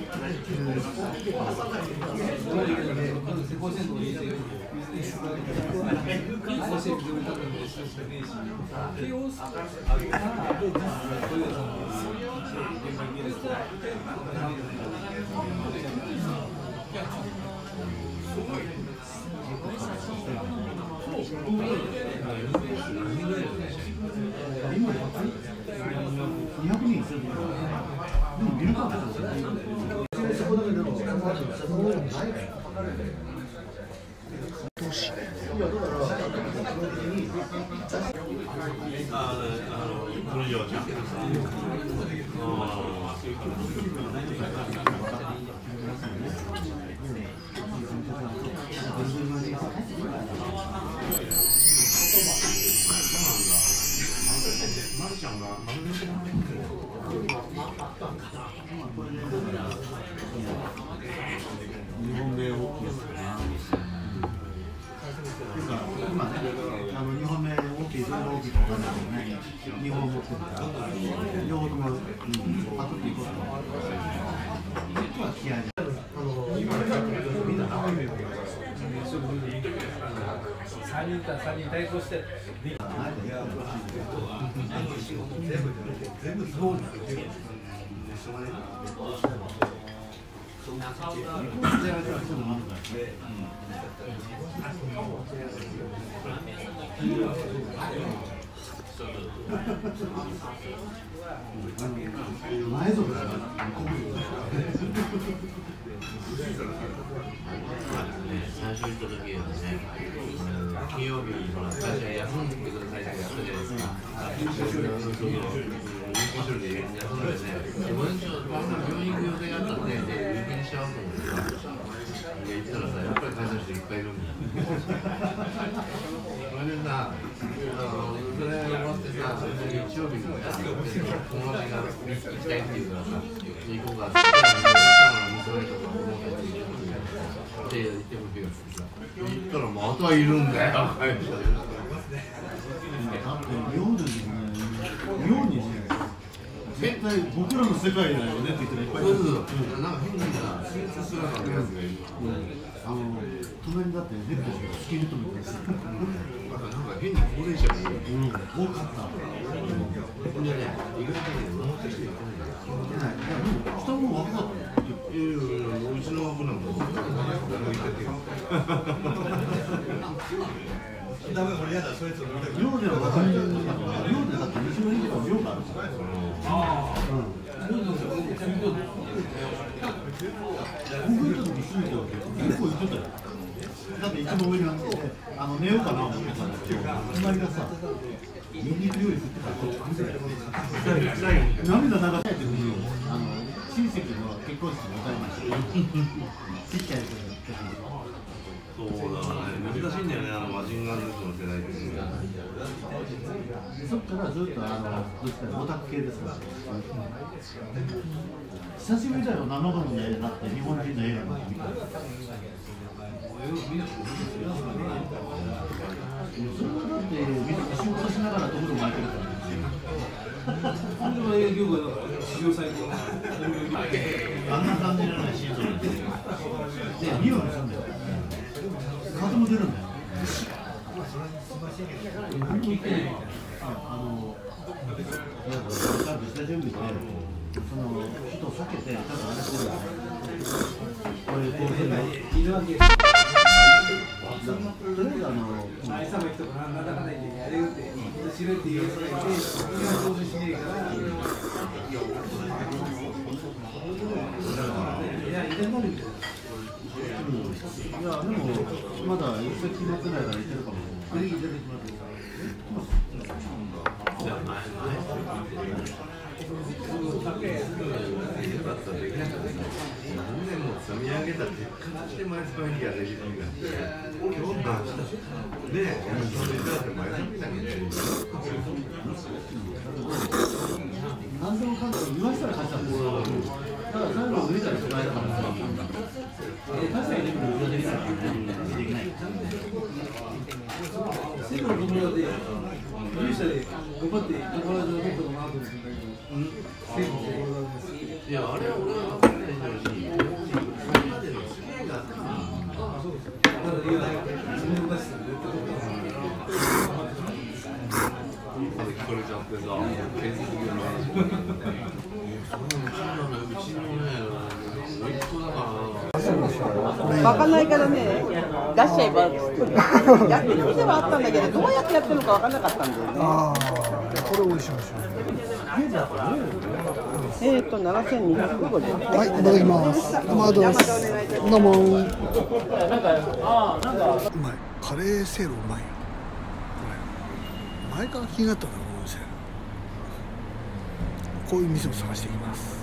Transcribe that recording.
3人対抗して。全部そうなんですよ。前ぞ最初行った時はね、金曜日に会社休んでくださいってやったじゃないですか。面白いで休んでね、午前中病院行く予定があったんで、有給にしちゃおうと思ってさ、行ったらさ、やっぱり会社の人いっぱいいるんだよ。それでさ、それ終わってさ、日曜日に友達が行きたいって言うからさ、行こうかって言ったら、娘とか子供たちにで行ってみてください。行ったらまたいるんだよ。 妙にね、絶対僕らの世界だよねって言ってるいっぱいいる。 なんか変な親切なやつがいる。 隣だってネットしかスキンヘッドもいます。 なんか変に高齢者がいる。 多かった。 でね、意外とね、守ってきていかない。 下も若かった。 うちの僕なんかダメ、俺やだ、それと飲みたくない。 寮では分かる。寮でだって西の日とか寮があるんですよ。僕行った時住んでたわけ。結構行ってたよ。だって一番上にあって寝ようかな思ってたんだけど、隣がさ、ニンニク料理食ってたら涙流されてるのよ。親戚の結婚式に歌いました。ちっちゃい時に。 そうだね、難しいんだよね、マジンガー Z の世代って。 そっからずっとどっちかオタク系ですから。久しぶりだよ、生の映画って日本人の映画なんて見た。それはだって仕事しながらどこでも空いてるから。 本当の営業が史上最高。 あんな感じじゃないシーズンで、2話もするんだよ。風も出るんだよ。何も言ってない。下準備で、その人を避けて、ただあれするんだよ。こういうこういうの。いるわけ。とりあえず愛さばきとかなんだかんだ言ってやれるって知るっていうそれで今上手しねえからいやいなくなるんだよ。 いやでもまだ一切決まってないから言ってるかもしれない。出てきますよ。 じゃあ前何年も積み上げた結果として前使いにはできるんだ。今日の話だ。ねえ、それだって前使いだけで。 何でもかんでも言わせたら勝ちたんですよ。だから最後見たらその間からさ、確かにできるのできないからね。できない。 最後のところで勇者で頑張って友達のベッドのマークにするんだけど、 いや、あれは俺は分かんないし。 ってさ、建設業の話そんなうちのね、甥っ子だからわかんないからね、出しちゃえばっつってやってる店はあったんだけど、どうやってやってるのかわかんなかったんだよね。 ああ、これ美味しい美味しい。 7250円。 はい、いただきます。どうもありがとうございます。どうも。うまい。カレーせいろうまいよ。これ前から気になったんだこの店。こういう店を探していきます。